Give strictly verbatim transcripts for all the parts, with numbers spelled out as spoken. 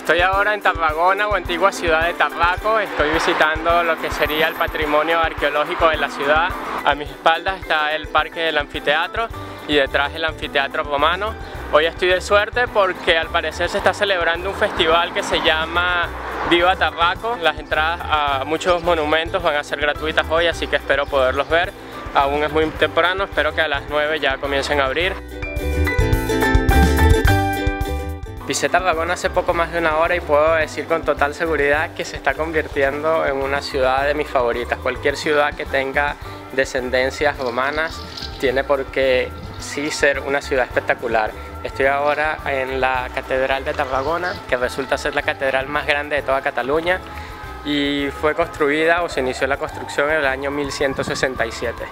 Estoy ahora en Tarragona, o antigua ciudad de Tarraco. Estoy visitando lo que sería el patrimonio arqueológico de la ciudad. A mis espaldas está el Parque del Anfiteatro y detrás el Anfiteatro Romano. Hoy estoy de suerte porque al parecer se está celebrando un festival que se llama Viva Tarraco. Las entradas a muchos monumentos van a ser gratuitas hoy, así que espero poderlos ver. Aún es muy temprano, espero que a las nueve ya comiencen a abrir. Pisé Tarragona hace poco más de una hora y puedo decir con total seguridad que se está convirtiendo en una ciudad de mis favoritas. Cualquier ciudad que tenga descendencias romanas tiene por qué sí ser una ciudad espectacular. Estoy ahora en la Catedral de Tarragona, que resulta ser la catedral más grande de toda Cataluña y fue construida o se inició la construcción en el año mil ciento sesenta y siete.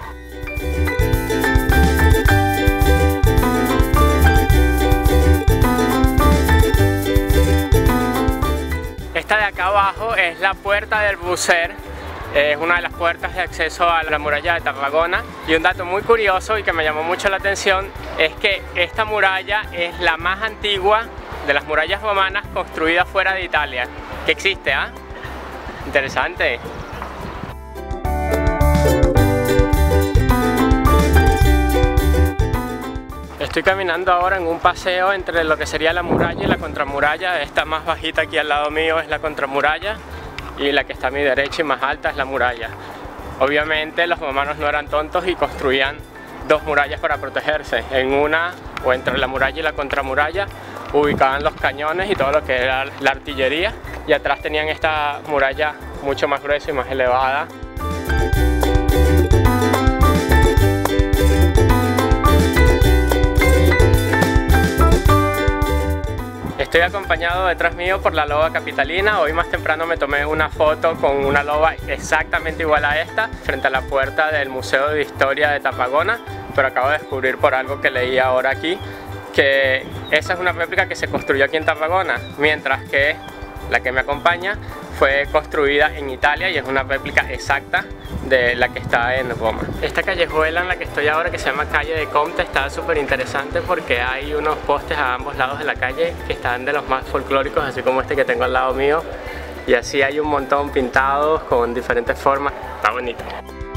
Esta de acá abajo es la puerta del Bucer, es una de las puertas de acceso a la muralla de Tarragona. Y un dato muy curioso y que me llamó mucho la atención es que esta muralla es la más antigua de las murallas romanas construidas fuera de Italia, que existe, ¿ah? ¿eh? Interesante. Estoy caminando ahora en un paseo entre lo que sería la muralla y la contramuralla. Esta más bajita aquí al lado mío es la contramuralla y la que está a mi derecha y más alta es la muralla. Obviamente los romanos no eran tontos y construían dos murallas para protegerse. En una, o entre la muralla y la contramuralla, ubicaban los cañones y todo lo que era la artillería, y atrás tenían esta muralla mucho más gruesa y más elevada. Estoy acompañado detrás mío por la loba capitalina. Hoy más temprano me tomé una foto con una loba exactamente igual a esta frente a la puerta del Museo de Historia de Tarragona, pero acabo de descubrir por algo que leí ahora aquí que esa es una réplica que se construyó aquí en Tarragona, mientras que la que me acompaña fue construida en Italia y es una réplica exacta de la que está en Roma. Esta callejuela en la que estoy ahora, que se llama Calle de Comte, está súper interesante porque hay unos postes a ambos lados de la calle que están de los más folclóricos, así como este que tengo al lado mío, y así hay un montón pintados con diferentes formas. Está bonito.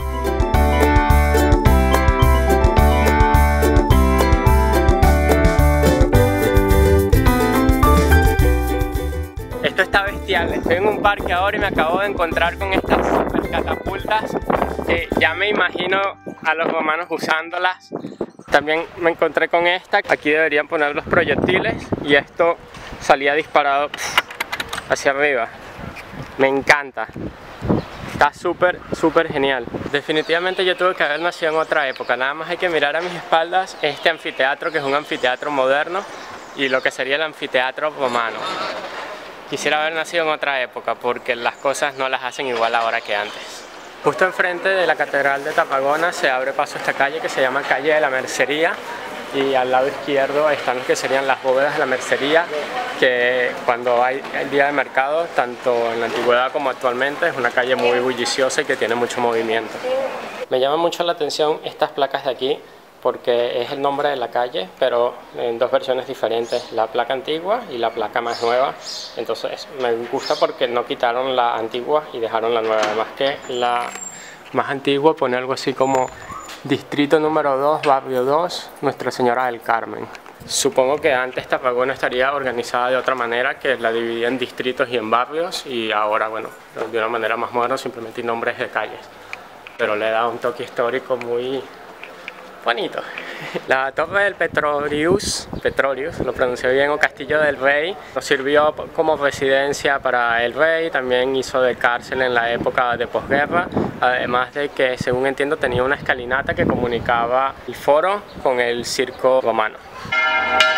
Esto está bestial. Estoy en un parque ahora y me acabo de encontrar con estas super catapultas que ya me imagino a los romanos usándolas. También me encontré con esta. Aquí deberían poner los proyectiles y esto salía disparado hacia arriba. Me encanta. Está súper, súper genial. Definitivamente yo tuve que haber nacido en otra época. Nada más hay que mirar a mis espaldas este anfiteatro, que es un anfiteatro moderno, y lo que sería el anfiteatro romano. Quisiera haber nacido en otra época porque las cosas no las hacen igual ahora que antes. Justo enfrente de la Catedral de Tarragona se abre paso a esta calle que se llama Calle de la Mercería, y al lado izquierdo están lo que serían las bóvedas de la mercería, que cuando hay el día de mercado, tanto en la antigüedad como actualmente, es una calle muy bulliciosa y que tiene mucho movimiento. Me llama mucho la atención estas placas de aquí, porque es el nombre de la calle, pero en dos versiones diferentes, la placa antigua y la placa más nueva. Entonces me gusta porque no quitaron la antigua y dejaron la nueva, además que la más antigua pone algo así como Distrito número dos, Barrio dos, Nuestra Señora del Carmen. Supongo que antes Tarragona estaría organizada de otra manera, que la dividía en distritos y en barrios, y ahora, bueno, de una manera más moderna, simplemente nombres de calles. Pero le da un toque histórico muy bonito. La Torre del Petrorius, Petrorius, lo pronuncié bien, o Castillo del Rey, nos sirvió como residencia para el rey, también hizo de cárcel en la época de posguerra, además de que, según entiendo, tenía una escalinata que comunicaba el foro con el circo romano.